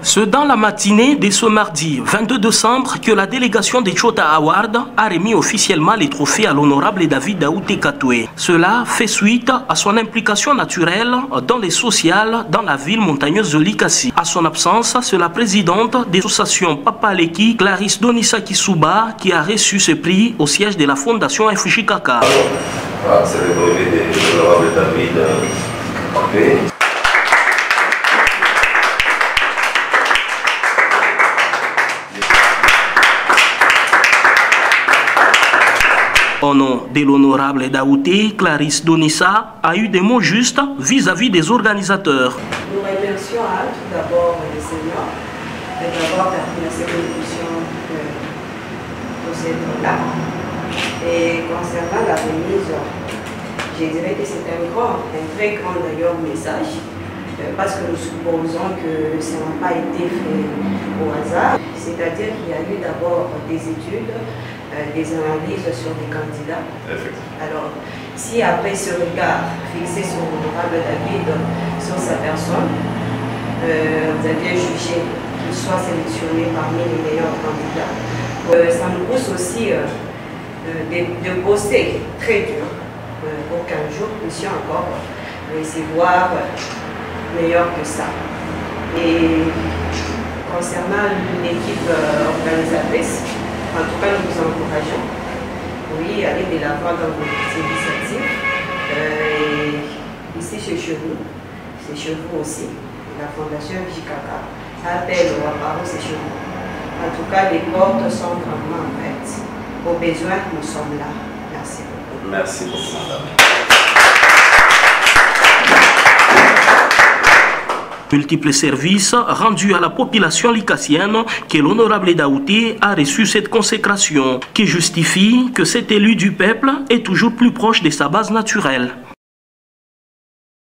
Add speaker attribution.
Speaker 1: C'est dans la matinée de ce mardi 22 décembre que la délégation des Chota Awards a remis officiellement les trophées à l'honorable David Daouté Katoué. Cela fait suite à son implication naturelle dans les sociales dans la ville montagneuse de Likasi. À son absence, c'est la présidente des associations Papa Aleki, Clarisse Donissa Kisuba, qui a reçu ce prix au siège de la fondation FJKK.
Speaker 2: C'est le brevet de l'honorable David Katoué.
Speaker 1: Au nom de l'honorable Daouté, Clarisse Donissa a eu des mots justes vis-à-vis des organisateurs.
Speaker 3: Nous remercions tout d'abord les seniors d'avoir permis cette évolution pour cette là. Et concernant la remise, je dirais que c'est un très grand d'ailleurs message, parce que nous supposons que ça n'a pas été fait au hasard. C'est-à-dire qu'il y a eu d'abord des études, des analyses sur les candidats. Alors, si après ce regard fixé sur l'honorable David, sur sa personne, vous aviez jugé qu'il soit sélectionné parmi les meilleurs candidats, ça nous pousse aussi de bosser très dur pour qu'un jour nous puissions encore recevoir meilleur que ça. Et concernant l'équipe organisatrice, en tout cas, nous vous encourageons, oui, aller de l'avant dans vos initiatives. Ici, chez vous aussi, la Fondation FJKK appelle aux parents, c'est chez vous. En tout cas, les portes sont vraiment ouvertes. Au besoin, nous sommes là. Merci beaucoup.
Speaker 2: Merci beaucoup, madame.
Speaker 1: Multiples services rendus à la population likassienne que l'honorable Daouté a reçu cette consécration qui justifie que cet élu du peuple est toujours plus proche de sa base naturelle.